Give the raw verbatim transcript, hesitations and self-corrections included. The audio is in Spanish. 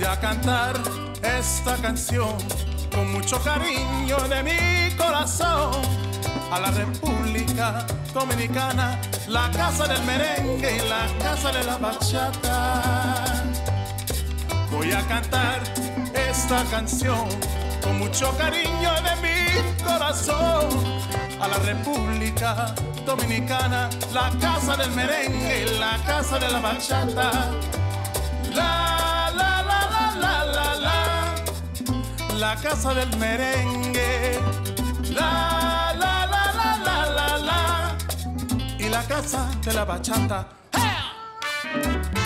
a cantar esta canción con mucho cariño de mi corazón a la República Dominicana, la casa del merengue y la casa de la bachata. Voy a cantar esta canción con mucho cariño de mi corazón a la República Dominicana, la casa del merengue y la casa de la bachata. La, la, la, la, la, la, la, la casa del merengue. La, la, la, la, la, la, la, y la casa de la bachata. ¡Hey!